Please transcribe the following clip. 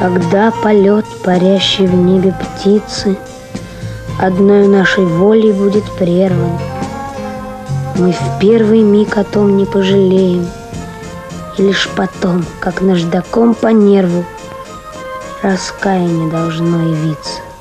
Когда полет парящий в небе птицы одной нашей волей будет прерван, мы в первый миг о том не пожалеем, и лишь потом, как наждаком по нерву, раскаяние должно явиться.